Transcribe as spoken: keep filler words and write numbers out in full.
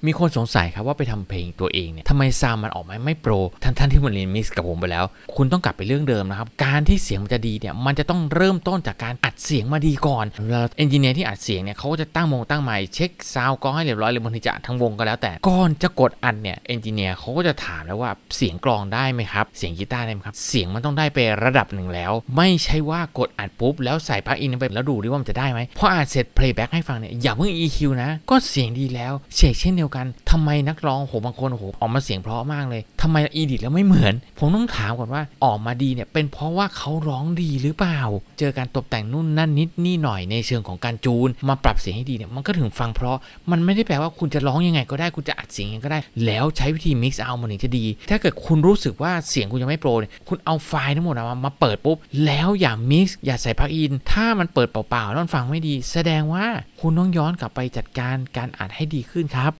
มีคนสงสัยครับว่าไปทำเพลงตัวเองเนี่ยทำไมซาวมันออกมาไม่โปรท่านท่านที่มันเรียนมิกซ์กับผมไปแล้วคุณต้องกลับไปเรื่องเดิมนะครับการที่เสียงมันจะดีเนี่ยมันจะต้องเริ่มต้นจากการอัดเสียงมาดีก่อนแล้วเอนจิเนียร์ที่อัดเสียงเนี่ยเขาก็จะตั้งมงตั้งไมค์เช็คซาวกรองให้เรียบร้อยหรือบางทีจะทั้งวงก็แล้วแต่ก่อนจะกดอัดเนี่ยเอนจิเนียร์เขาก็จะถามแล้วว่าเสียงกลองได้ไหมครับเสียงกีตาร์ได้ไหมครับเสียงมันต้องได้ไประดับหนึ่งแล้วไม่ใช่ว่ากดอัดปุ๊บแล้วใส่ปลั๊กอินไปแล้วดูดิว่ามันจะได้ไหมพออัดเสร็จเพลย์แบ็กให้ฟังเนี่ยอย่าเพิ่ง อี คิว นะก็เสียงดีแล้วเชคเช่นเดียวกันทำไมนักร้องโหบางคนโหออกมาเสียงเพราะมากเลยทำไมอีดิทแล้วไม่เหมือนผมต้องถามก่อนว่าออกมาดีเนี่ยเป็นเพราะว่าเขาร้องดีหรือเปล่าเจอการตกแต่งนู่นนั่นนิดนี่หน่อยในเชิงของการจูนมาปรับเสียงให้ดีเนี่ยมันก็ถึงฟังเพราะมันไม่ได้แปลว่าคุณจะร้องยังไงก็ได้คุณจะอัดเสียงยังไงก็ได้แล้วใช้วิธีมิกซ์เอามันถึงจะดีถ้าเกิดคุณรู้สึกว่าเสียงคุณยังไม่โปรเนี่ยคุณเอาไฟล์ทั้งหมดมามาเปิดปุ๊บแล้วอย่ามิกซ์อย่าใส่ปลั๊กอินถ้ามันเปิดเปล่าๆแล้วมันฟังไม่ดีแสดงว่าคุณต้องย้อนกลับไปจัดการการอัดให้ดีขึ้นครับ